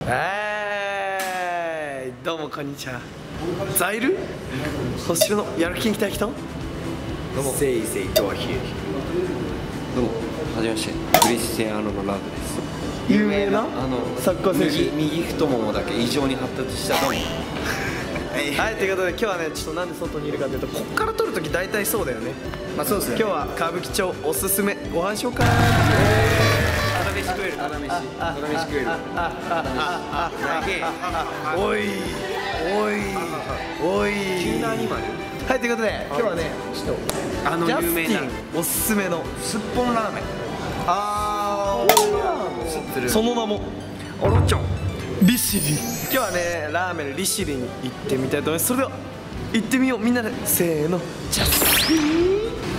どうもこんにちは。ザイル星のやる気に来た人。 どうもせいせいとはひえ。どうもはじめまして、クリスティアーノのラブです。 有名なサッカー選手。 右太ももだけ異常に発達したと思う。 はい、ということで今日はね、ちょっとなんで外にいるかというと、こっから撮るとき大体そうだよね。まあそうですね。今日は歌舞伎町おすすめご飯紹介。 タダ飯食える、タダ飯食える。 おいおいおい。 急なアニマル。 はい、ということで今日はね、ちょっとジャスティンおすすめのすっぽんラーメン。 その名もオロチョン利尻。今日はね、ラーメン利尻に行ってみたいと思います。それでは行ってみよう、みんなで。せーの、ジャスティン。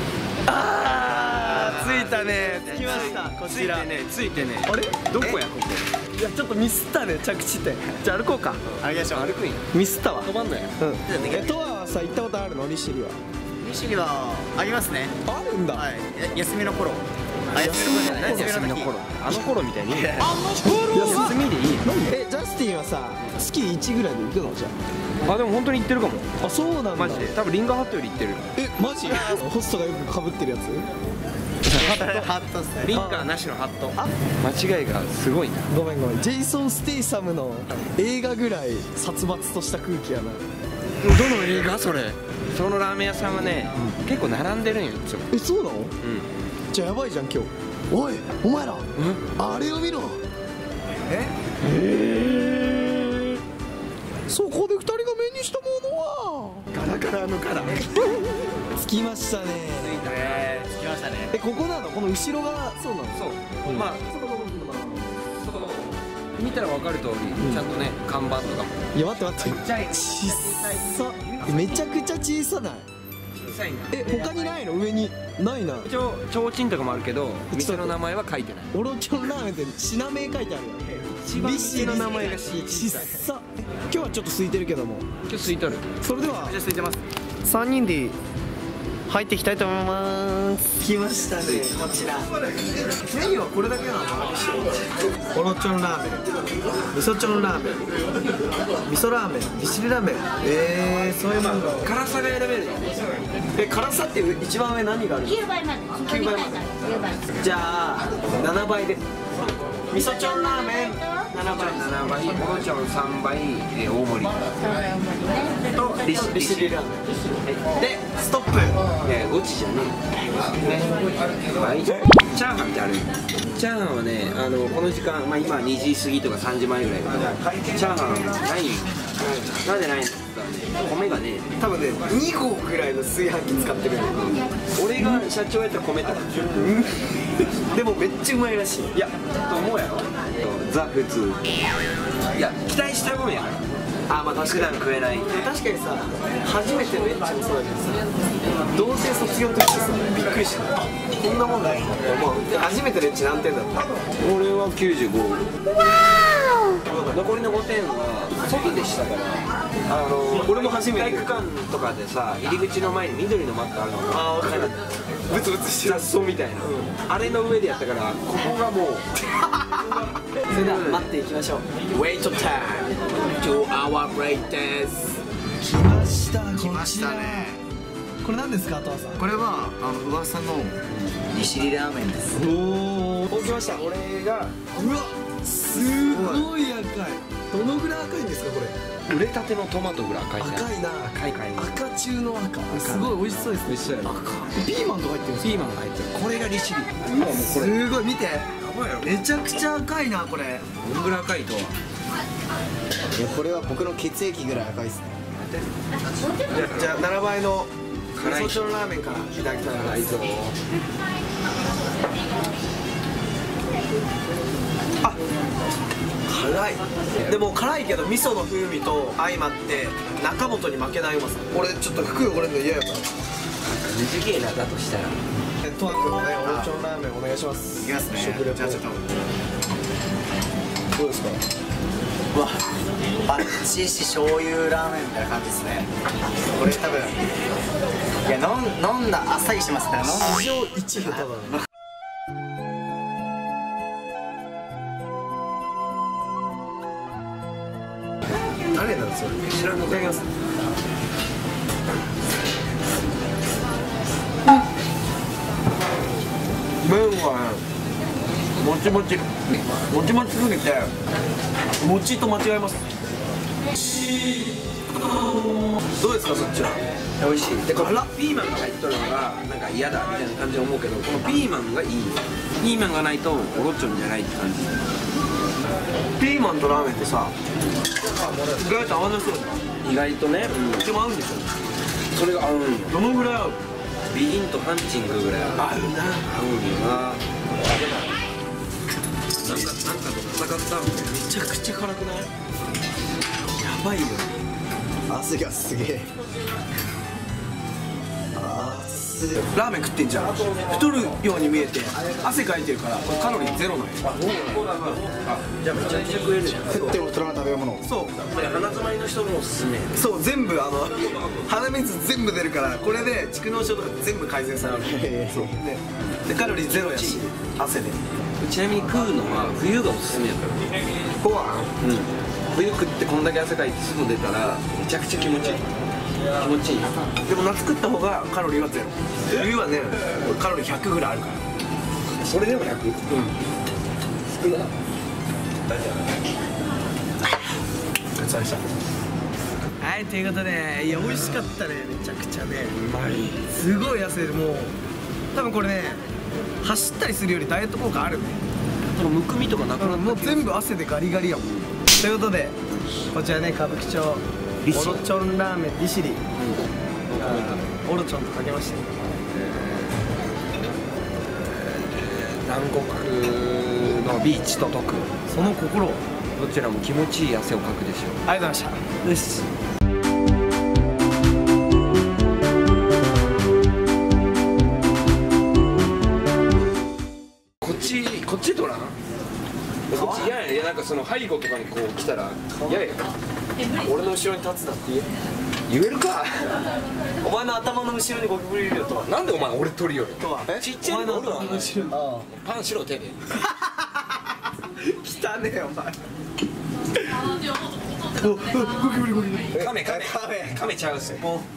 着いたね、着きました。こちらついてね。 あれどこやここ。 いや、ちょっとミスったね、着地点。じゃあ歩こうか。 歩くんや。 ミスったわ。 飛ばんのや。 トアはさ、行ったことあるの？利尻は。 利尻はありますね。 あるんだ。 はい、休みの頃。 休みの頃。あの頃みたいに。 休みでいい。ジャスティンはさ、月1ぐらいで行くの？じゃあ、でも本当に行ってるかも。 あ。そうなんだ。 マジで。多分リンガーハットより行ってる。 マジ？ホストがよく被ってるやつ？ ハットっすね。 リンガーなしのハット。間違いがすごいな。 ごめんごめん。ジェイソン・ステイサムの映画ぐらい殺伐とした空気やな。 どの映画それ？そのラーメン屋さんはね、結構並んでるんよいつも。 そうなの？じゃあやばいじゃん今日。おい、お前ら、あれを見ろ。そこで2人が目にしたものはガラガラのガラ。 着きましたね。 着きましたね。 ここなの？この後ろがそうなの？ そう。まあ見たら分かる通り、ちゃんとね看板とかも。 いや待って待って。小さ。めちゃくちゃ小さない？ 小さいな。 他にないの？上にないな。 一応提灯とかもあるけど、店の名前は書いてない。 オロチョンラーメンって品名書いてあるよ。 店の名前が小さ。今日はちょっと空いてるけども。 今日空いとる。 それではじゃあ空いてます。 3人で入っていきたいと思います。来ましたね、こちら。メニューはこれだけなの？オロチョンラーメン、味噌チョンラーメン、味噌ラーメン、利尻ラーメン。そういうもんだ。 辛さが選べるの？ 辛さって一番上何がある 9倍まで。9倍。 じゃあ7倍で。味噌チョンラーメン7倍、 オロチョン3倍、大盛りと利尻ラーメンでストップ。 ゴチじゃねえ。チャーハンってある？チャーハンはね、この時間、まあ今2時過ぎとか3時前ぐらいだけど、チャーハンない。なんでないんだったらね、米がね、 多分ね2合ぐらいの炊飯器使ってる。 俺が社長やったら米とかでもめっちゃうまいらしい。 いや、と思うやろ。ザ普通。いや、期待した分やから。 まあ確かに食えない。 確かにさ、初めてのエッチもそうだけどさ、同棲卒業の時ってさ、びっくりした。こんなもんだよ。もう初めてのエッチ何点だった？ 俺は95。残りの5点は外でしたから。 俺も初めて。 体育館とかでさ、入り口の前に緑のマットあるの。 分かる。ブツブツしてる雑草みたいな、あれの上でやったから、ここがもうそれでは待っていきましょう。Wait time 2 hour break です。来ました。 来ましたね。 これ何ですか、トワさん？ これは噂の利尻ラーメンです。 お、来ました。 これがうわ、すごい赤い。どのぐらい赤いんですかこれ？ 売れたてのトマトぐらい赤いな。 赤いな。赤中の赤。すごい美味しそうですね。 美味しそうやろ。 ピーマンとか入ってるんですか？ ピーマンが入ってる。これが利尻。 すごい見て。めちゃくちゃ赤いなこれ。 どんぐらい赤いとは。 これは僕の血液ぐらい赤いですね。 じゃあ7倍の味噌チョンラーメンからいただきたいと思います。辛い。でも辛いけど味噌の風味と相まって中本に負けないうまさ。俺ちょっと服汚れるの嫌やから。 短いなだとしたら。 トワ君のね、オロチョンラーメンお願いします。 いきますね。 食レポ。 じゃあちょっとどうですか？ うわ、バッチシ醤油ラーメンみたいな感じですね。これ多分、いや飲んだあっさりしてますから。 史上一下手だな。 誰なんそれ。 知らんの。いただきます。麺はもちもちすぎて餅と間違えます。どうですかそっちは。 美味しい。でこのピーマンが入っとるのがなんか嫌だみたいな感じで思うけど、このピーマンがいい。ピーマンがないとオロチョンじゃないって感じ。 ピーマンとラーメンってさ、意外と合わなそうだ。 意外とね、 でも合うんでしょ。 それが合うんよ。 どのぐらい合う？ ビギンとハンチングぐらい合う。 合うな。 合うんよな。なんかと戦ったんでめちゃくちゃ辛くない？やばいよ。 汗がすげえ。 ラーメン食ってんじゃん。太るように見えて汗かいてるからこれカロリーゼロなんよ。 じゃあめちゃくちゃ食えるじゃん。 食っても太らない食べ物。 そうこれ鼻詰まりの人もおすすめ。 そう、全部鼻水全部出るからこれで蓄能症とか全部改善される。そうね。でカロリーゼロやし汗で。 ちなみに食うのは冬がおすすめやから。 ご飯？ 冬食ってこんだけ汗かいて外出たらめちゃくちゃ気持ちいい。気持ちいい。 でも夏食った方がカロリーはゼロ。冬はねカロリー100ぐらいあるから。 それでも100？少な。 お疲れでした。はい、ということで、いや美味しかったね。めちゃくちゃねうまい。 すごい汗でもう多分これね走ったりするよりダイエット効果あるね。 そのむくみとかなくなった。 もう全部汗でガリガリやもん。ということでこちらね歌舞伎町オロチョンラーメン利尻、オロチョンとかけました。 南国のビーチと解く、 その心を。 どちらも気持ちいい汗をかくでしょう。 ありがとうございました。よし。 こっち取らん？こっち嫌やね。いやなんかその背後とかにこう来たら嫌や。 俺の後ろに立つなって言えるか。 お前の頭の後ろにゴキブリいるよとは。 なんでお前俺取りよるとは。 ちっちゃいお前の頭の後ろに。 パンしろ手で。 汚ねえお前。ゴキブリゴキブリ。 カメちゃうっすよ。